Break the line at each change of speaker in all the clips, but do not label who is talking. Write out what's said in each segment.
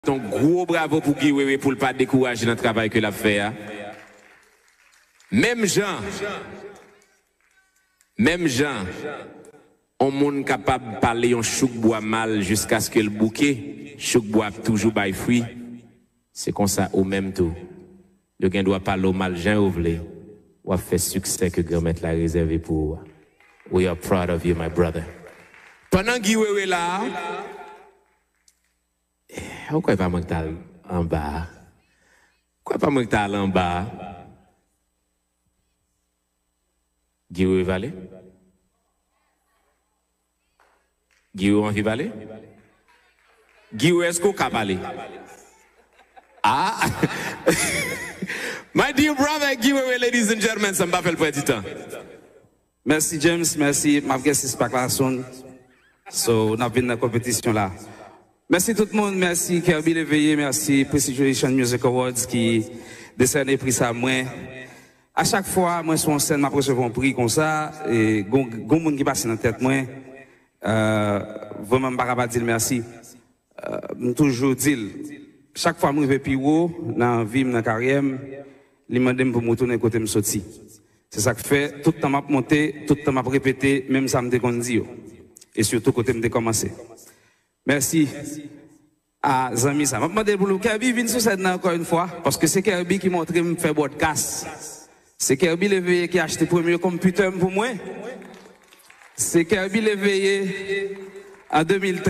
Un gros bravo pour Guy Wewe pour ne pas décourager dans le travail que l'a fait. Même gens, on monde capable de parler un chouk bois mal jusqu'à ce que le bouquet, chouk bois toujours by fruit. C'est comme ça au même tour. Le gain doit parler au mal, Jean Ouvlé, ou a fait succès que grand l'a réservé pour. We are proud of you, my brother. Pendant Guy Wewe là, pourquoi pas manquer en bas? Pourquoi pas manquer en bas? Guy Wewe va aller? Guy Wewe envie d'aller? Guy Wewe est-ce qu'on peut aller? Ah! My dear brother Guy Wewe, ladies and gentlemen, ça m'a fait le président.
Merci James, merci. Ma guest is back last one. So, on a vu dans la compétition là. Merci tout le monde, merci Kirby Léveillé, merci Prestigious Music Awards qui décerné prix ça moi. À chaque fois, moi sur scène, je reçois un prix comme ça, et gon monde qui passe dans la tête moi, vraiment pas dire merci. Toujours dire, chaque fois que je vais plus haut dans la vie, dans la carrière, il m'a demandé pour me retourner côté me sortir. C'est ça que fait, tout le temps m'a monté, tout le temps m'a répété, même ça me décondit. Et surtout côté me commencé. Merci à Zami. Ça m'a demandé pour le Kirby vient sur scène encore une fois, parce que c'est Kirby qui montre me faire podcast. C'est Kirby Léveillé qui a acheté le premier computer pour moi. C'est Kirby Léveillé en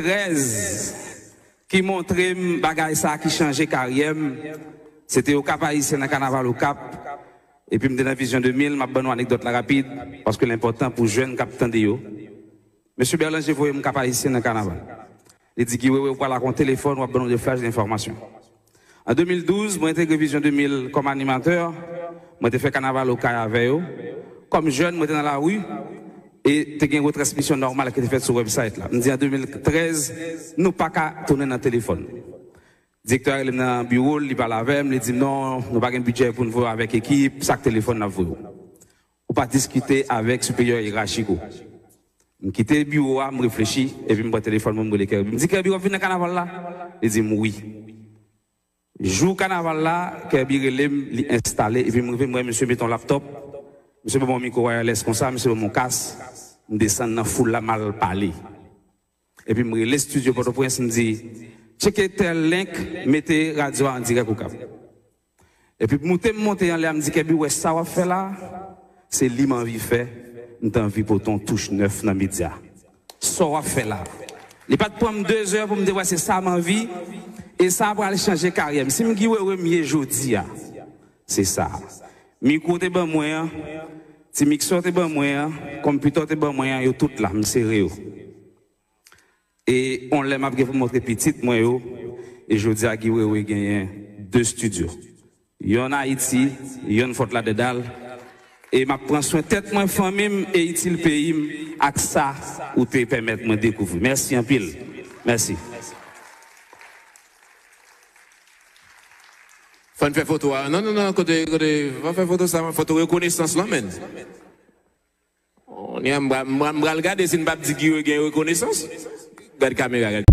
2013 qui montrait bagay ça qui changeait carrière. C'était au Cap Haïtien dans le carnaval au Cap. Et puis, dans la vision 2000, je vais une anecdote rapide, parce que l'important pour jeunes capitaines de yo. Monsieur Berlanger, vous voyez mon Cap Haïtien dans le carnaval. Il dit qu'il vous parlez un téléphone ou un de flash d'information. En 2012, j'ai intégré Vision 2000 comme animateur. J'ai fait carnaval au Caille avec eux. Comme jeune, j'étais dans la rue. Et j'ai une retransmission normale qui était faite sur le website. Je dis en 2013, nous pas qu'à tourner dans le téléphone. Le directeur est dans le bureau, il parle avec moi, il dit non, nous n'avons pas de budget pour nous voir avec l'équipe, ça téléphone n'a pas. Ou pas discuter avec supérieur hiérarchique. Je quitte le bureau, je réfléchis, et puis je prends le téléphone, je me dis, Kirby, vous venez dans le carnaval là? Il dit, oui. Jour carnaval là, Kirby relève, installé, et puis je dis, monsieur, mets ton laptop, monsieur, mon micro wireless comme ça, monsieur, mon casque, je descends dans la foule là, mal parler. Et puis je relève le studio pour le prince, je me dis, checkez tel link, mettez radio en direct au cap. Et puis, je monte en l'air, je me dis, Kirby, ouais, ça va faire là, c'est l'immense vie fait. Nous avons envie pour ton touche neuf dans les médias. Ça va faire là. Il n'y a pas de prendre 2 heures pour me dire, ouais, c'est ça ma vie. Et ça va aller changer carrière. Si je me dis, ouais, mieux aujourd'hui, c'est ça. Micro est bon moyen, si mixeur est bon moyen, computer est bon moyen, yo tout là, je sérieux. Et on l'aime après pour montrer petite, moi, et je dis à Guy, ouais, gagné 2 studios. Il y en a Haïti, il y en a une faute là dedans. Et je prends soin de tête, moi, famille, et utile pays, avec ça, ou te permettre de me découvrir. Merci un pile. Merci.
Faut faire photo. Non, côté, va faire photo, ça, photo reconnaissance là, même. On y a, regarder si une pas dit qu'il y a reconnaissance. Regarde la caméra.